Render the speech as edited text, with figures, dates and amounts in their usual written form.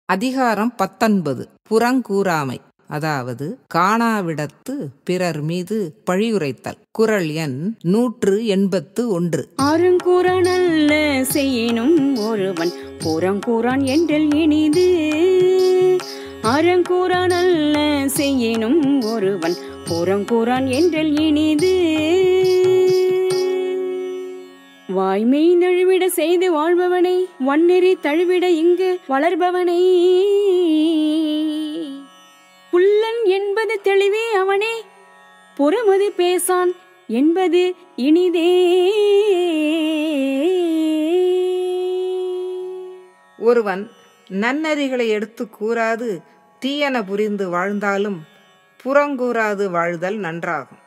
அதிகாரம் 19 புறங்கூறாமை, அதாவது காணாவிடத்து பிறர் மீது பழியுரைத்தல். குறள் எண் 181. அறங்கூறானல்ல செய்யினும் ஒருவன் புறங்கூறான் என்றல் இனிது. அறங்கூறானல்ல செய்யினும் ஒருவன் புறங்கூறான் என்றல் இனிது. வாய்மை நழுவிட செய்து வாழ்பவனை, வன்னெறி தழுவிட இங்கு வளர்பவனை, புல்லன் என்பது தெளிவே அவனே, புறமது பேசான் என்பது இனிதே. ஒருவன் நன்னறிகளை எடுத்து கூறாது தீயன புரிந்து வாழ்ந்தாலும் புறங்கூறாது வாழ்தல் நன்றாகும்.